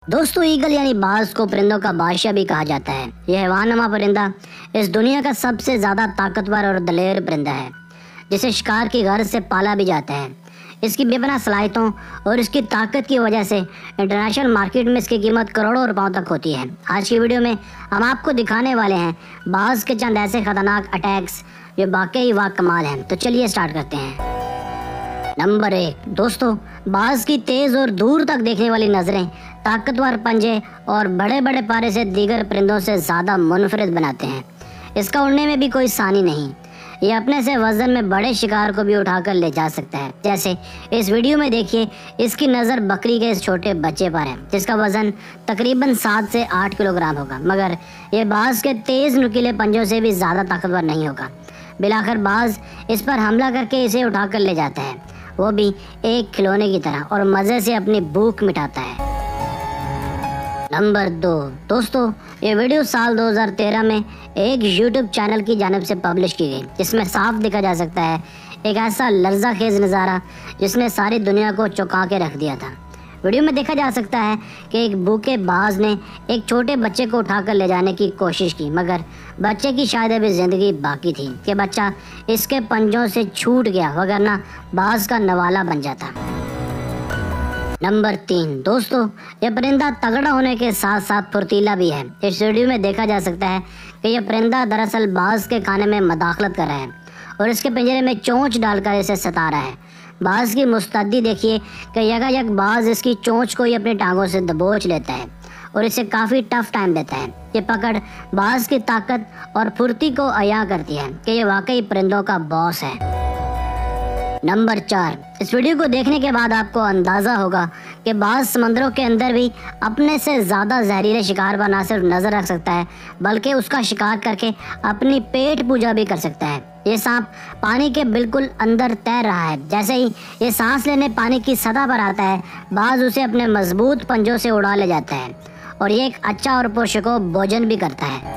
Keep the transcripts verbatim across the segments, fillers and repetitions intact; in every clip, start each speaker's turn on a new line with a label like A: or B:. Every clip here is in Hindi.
A: दोस्तों, ईगल यानी बाज को परिंदों का बादशाह भी कहा जाता है। यह हैवाननुमा परिंदा इस दुनिया का सबसे ज़्यादा ताकतवर और दलेर परिंदा है, जिसे शिकार की गर्ज से पाला भी जाता है। इसकी बेपनाह सलाहियतों और इसकी ताकत की वजह से इंटरनेशनल मार्केट में इसकी कीमत करोड़ों रुपयों तक होती है। आज की वीडियो में हम आपको दिखाने वाले हैं बाज के चंद ऐसे खतरनाक अटैक्स जो वाकई वा कमाल हैं। तो चलिए स्टार्ट करते हैं। नंबर एक, दोस्तों, बाज की तेज़ और दूर तक देखने वाली नज़रें ताकतवर पंजे और बड़े बड़े पारे से दीगर परिंदों से ज़्यादा मुनफरिद बनाते हैं। इसका उड़ने में भी कोई सानी नहीं। ये अपने से वजन में बड़े शिकार को भी उठाकर ले जा सकता है। जैसे इस वीडियो में देखिए, इसकी नज़र बकरी के इस छोटे बच्चे पर है, जिसका वजन तकरीबन सात से आठ किलोग्राम होगा, मगर ये बाज के तेज़ नुकीले पंजों से भी ज़्यादा ताकतवर नहीं होगा। बिलाखिर बाज इस पर हमला करके इसे उठाकर ले जाता है, वो भी एक खिलौने की तरह, और मज़े से अपनी भूख मिटाता है। नंबर दो, दोस्तों, ये वीडियो साल दो हज़ार तेरह में एक यूट्यूब चैनल की जानिब से पब्लिश की गई, जिसमें साफ देखा जा सकता है एक ऐसा लर्जा खेज नज़ारा जिसने सारी दुनिया को चौंका के रख दिया था। वीडियो में देखा जा सकता है कि एक भूखे बाज ने एक छोटे बच्चे को उठाकर ले जाने की कोशिश की, मगर बच्चे की शायद अभी ज़िंदगी बाकी थी कि बच्चा इसके पंजों से छूट गया, वगरना बाज का नवाला बन जाता। नंबर तीन, दोस्तों, यह परिंदा तगड़ा होने के साथ साथ फुर्तीला भी है। इस वीडियो में देखा जा सकता है कि यह परिंदा दरअसल बाज के खाने में मदाखलत कर रहा है और इसके पिंजरे में चोंच डालकर इसे सता रहा है। बाज की मुस्तैदी देखिए कि यकायक बाज इसकी चोंच को ही अपनी टांगों से दबोच लेता है और इसे काफ़ी टफ टाइम देता है। ये पकड़ बाज की ताकत और फुर्ती को अया करती है कि ये वाकई परिंदों का बॉस है। नंबर चार, इस वीडियो को देखने के बाद आपको अंदाज़ा होगा कि बाज समंदरों के अंदर भी अपने से ज़्यादा जहरीले शिकार पर न सिर्फ नज़र रख सकता है, बल्कि उसका शिकार करके अपनी पेट पूजा भी कर सकता है। ये सांप पानी के बिल्कुल अंदर तैर रहा है। जैसे ही ये सांस लेने पानी की सतह पर आता है, बाज उसे अपने मजबूत पंजों से उड़ा ले जाता है और ये एक अच्छा और पुरशको भोजन भी करता है।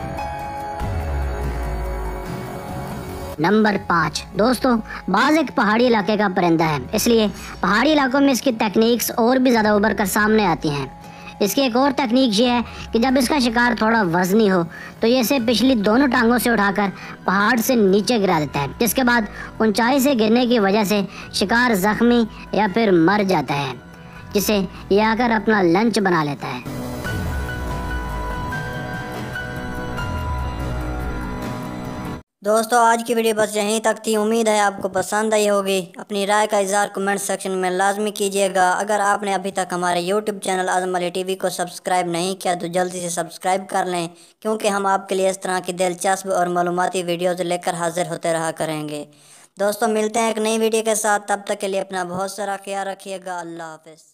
A: नंबर पाँच, दोस्तों, बाज एक पहाड़ी इलाके का परिंदा है, इसलिए पहाड़ी इलाकों में इसकी टेक्निक्स और भी ज़्यादा उभर कर सामने आती हैं। इसकी एक और तकनीक ये है कि जब इसका शिकार थोड़ा वजनी हो तो ये इसे पिछली दोनों टांगों से उठाकर पहाड़ से नीचे गिरा देता है, जिसके बाद ऊंचाई से गिरने की वजह से शिकार जख्मी या फिर मर जाता है, जिसे ये आकर अपना लंच बना लेता है।
B: दोस्तों, आज की वीडियो बस यहीं तक थी। उम्मीद है आपको पसंद आई होगी। अपनी राय का इज़हार कमेंट सेक्शन में लाजमी कीजिएगा। अगर आपने अभी तक हमारे YouTube channel Azam Ali TV को सब्सक्राइब नहीं किया तो जल्दी से सब्सक्राइब कर लें, क्योंकि हम आपके लिए इस तरह की दिलचस्प और मालूमाती वीडियोज़ लेकर हाजिर होते रहा करेंगे। दोस्तों, मिलते हैं एक नई वीडियो के साथ। तब तक के लिए अपना बहुत सारा ख्याल रखिएगा। अल्लाह हाफ़िज़।